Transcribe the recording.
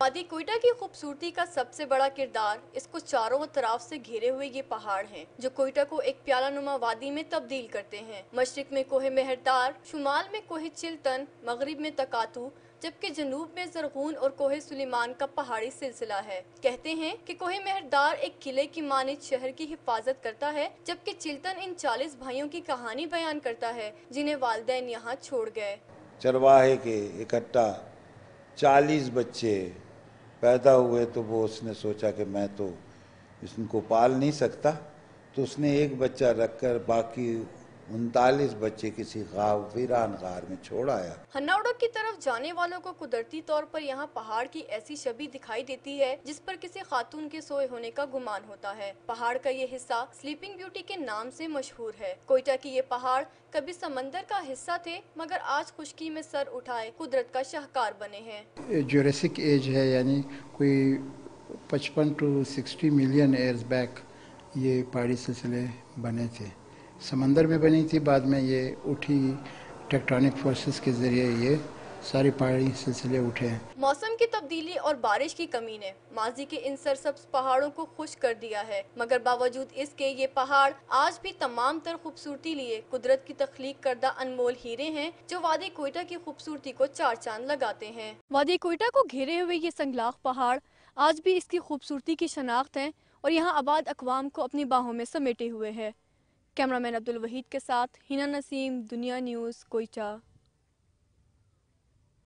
وادی کوئٹہ کی خوبصورتی کا سب سے بڑا کردار اس کو چاروں طرف سے گھیرے ہوئے یہ پہاڑ ہیں جو کوئٹہ کو ایک پیالہ نما وادی میں تبدیل کرتے ہیں۔ مشرق میں کوہ مہردار، شمال میں کوہ چلتن، مغرب میں تکاتو، جبکہ جنوب میں زرغون اور کوہ سلیمان کا پہاڑی سلسلہ ہے۔ کہتے ہیں کہ کوہ مہردار ایک قلعے کی مانند شہر کی حفاظت کرتا ہے، جبکہ چلتن ان 40 بھائیوں کی کہانی بیان کرتا ہے جنہیں والدین یہاں چھوڑ گئے۔ چرواہے کے اکٹھا 40 بچے پیدا ہوئے تو وہ اس نے سوچا کہ میں تو ان کو پال نہیں سکتا، تو اس نے ایک بچہ رکھ کر باقی 39 بچے کسی ویران غار میں چھوڑ آیا۔ ہناوڑا کی طرف جانے والوں کو قدرتی طور پر یہاں پہاڑ کی ایسی شبیہ دکھائی دیتی ہے جس پر کسی خاتون کے سوئے ہونے کا گمان ہوتا ہے۔ پہاڑ کا یہ حصہ سلیپنگ بیوٹی کے نام سے مشہور ہے۔ کوئٹہ کی یہ پہاڑ کبھی سمندر کا حصہ تھے مگر آج خشکی میں سر اٹھائے قدرت کا شاہکار بنے ہیں۔ جوریسک ایج ہے، یعنی کوئی 55 to 60 ملین ایئرز بیک یہ پہاڑی سلسلے بنے تھے، سمندر میں بنی تھی، بعد میں یہ اٹھی ٹیکٹونک فورسز کے ذریعے یہ سارے پہاڑی سلسلے اٹھے ہیں۔ موسم کی تبدیلی اور بارش کی کمی نے ماضی کے ان سرسبز پہاڑوں کو خشک کر دیا ہے، مگر باوجود اس کے یہ پہاڑ آج بھی تمام تر خوبصورتی لیے قدرت کی تخلیق کردہ انمول ہیرے ہیں جو وادی کوئٹہ کی خوبصورتی کو چار چاند لگاتے ہیں۔ وادی کوئٹہ کو گھیرے ہوئے یہ سنگلاخ پہاڑ آج بھی اس کی خوبصورتی کی شناخت ہیں اور یہاں آباد اقوام کو اپنی باہوں میں سمیٹے ہوئے ہے۔ کیمرہ مین عبدالوحید کے ساتھ ہینا نسیم، دنیا نیوز، کوئٹہ۔